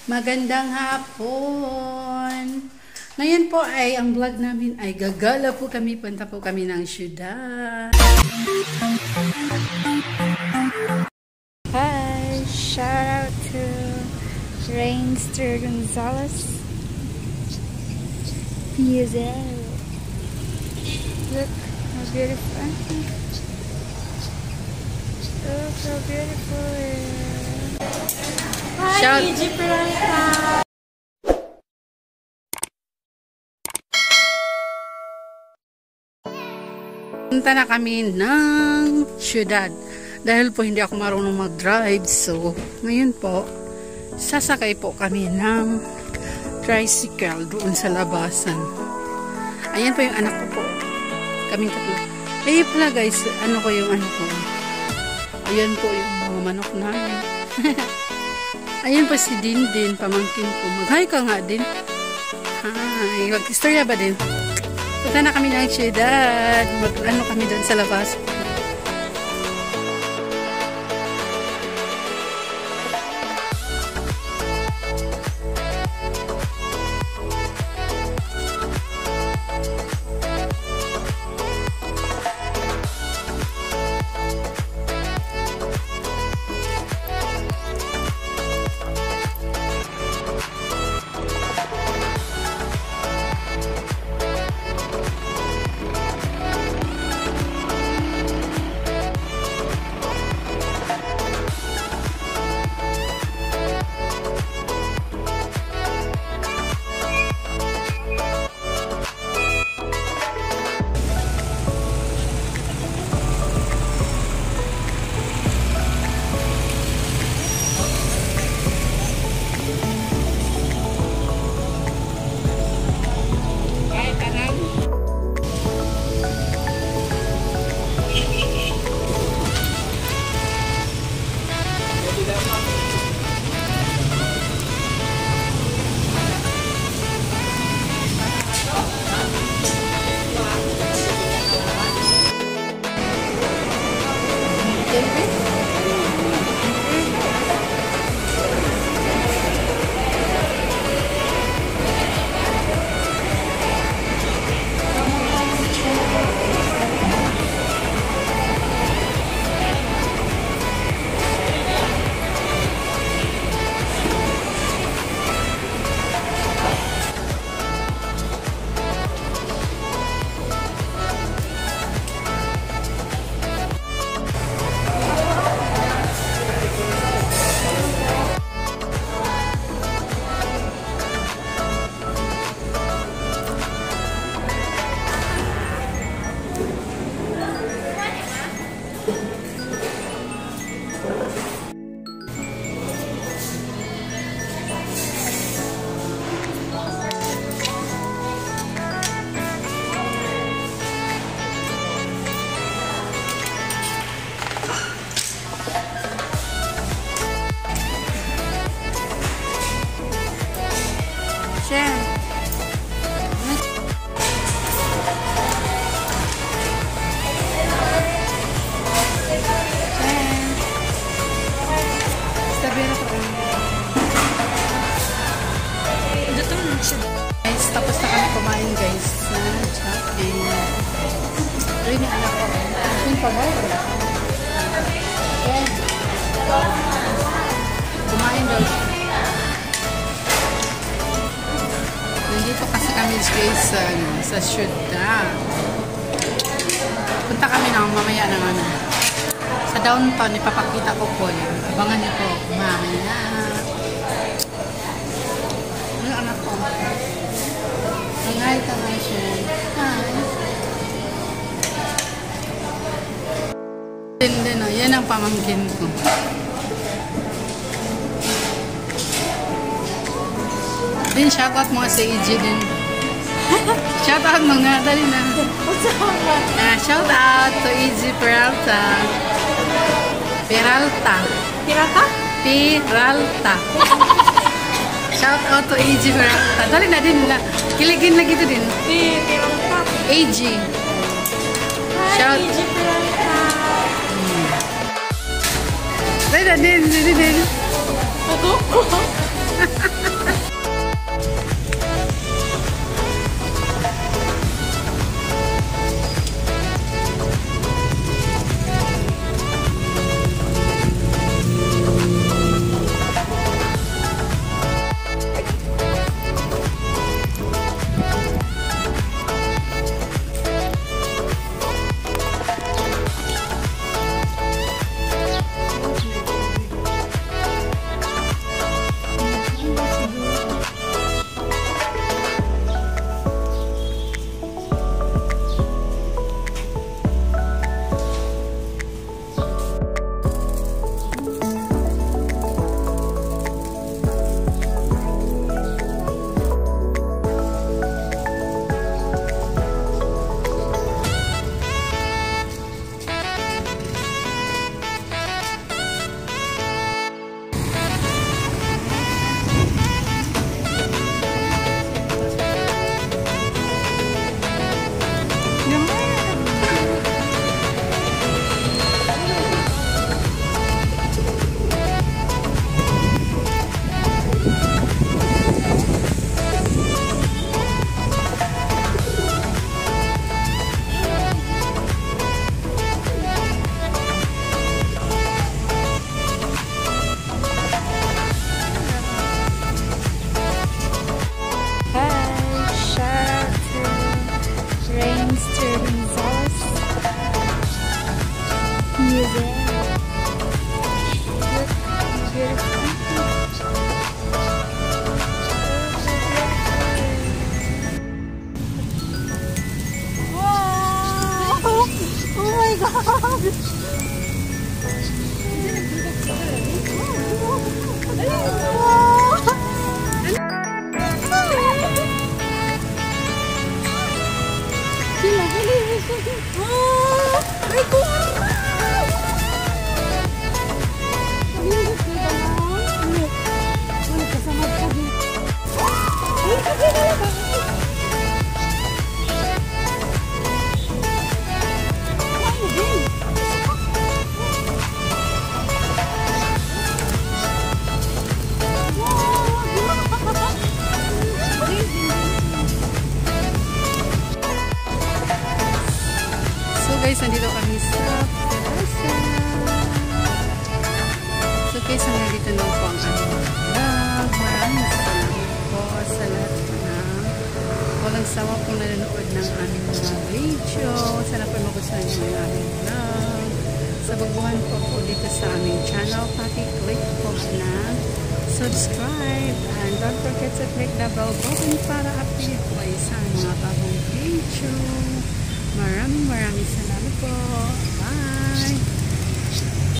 Magandang hapon. Ngayon po ay ang vlog namin ay gagala po kami, punta po kami ng syudad. Hi, shout out to Rainster Gonzalez. PSL. Look how beautiful. Look how beautiful. Hi, EG Peralta. Punta na kami ng syudad. Dahil po hindi ako marunong mag-drive. So, ngayon po, sasakay po kami ng tricycle doon sa labasan. Ayan po yung anak ko po. Kaming tatlo. Eh pala guys, ano ko yung ano ko. Ayan po yung mga manok namin. Ayan po si Dindin, pamangkin ko. Mag-hi ka nga din. Hi. Mag-istorya ba din? Punta na kami ng syudad. Mag-ano kami doon sa labas. Guys, tapos na kami kumain guys. Rin yung anak ko. Yung pagay. Kumain daw. Nandito kasi kami guys sa syudad. Punta kami na mamaya ng ano. Sa downtown, ipapakita ko po yun. Abangan niyo po. Mamaya. Ano anak ko? Hi, Tamasha. Hi. Din o. Yan ang pamangkin ko. Din, shoutout mo sa EG din. Shoutout mo nga. Dali na. Shoutout to EG Peralta. Peralta. Pirata? Peralta. Shoutout to EG Peralta. Dali na din nila. Kiligin lagi ito din. Pirata. AG. Hi, EG Peralta. Dali na din. Ako? Guys, nandito kami sa Plaza. So guys, nandito na po ang aming vlog. Maraming salamat po sa lahat na walang sawa po nanonood ng aming mga video. Sana po magustuhan niyo yung aming vlog. Sa baguhan po dito sa aming channel, paki-click po na subscribe and don't forget to click the bell button para update po kayo sa mga bagong video. Maraming salamat po. Bye!